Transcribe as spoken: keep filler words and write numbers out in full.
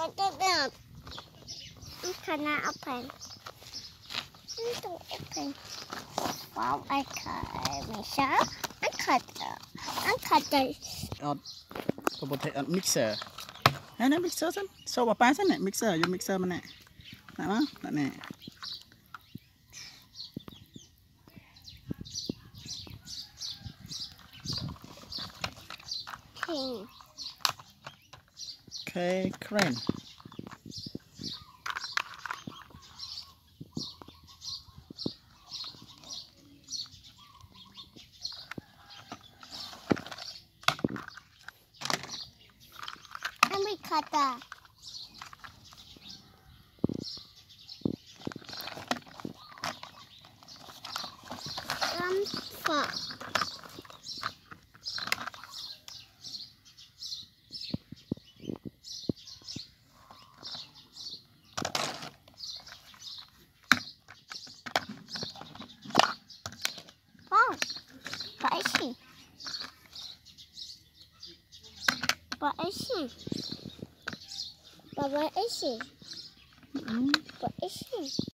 I cannot open. I don't open. Wow, I cut myself. I cut it. I cut it. អត់ប្រព័ន្ធអត់ mixer ហើយណា mixer សិនសូបប៉ាសិន mixer យក mixer មកណាដាក់មកដាក់នេះ Okay, crane. And we cut that. Some fuck. What is she? What is she? But what is she? Mm-hmm. What is she?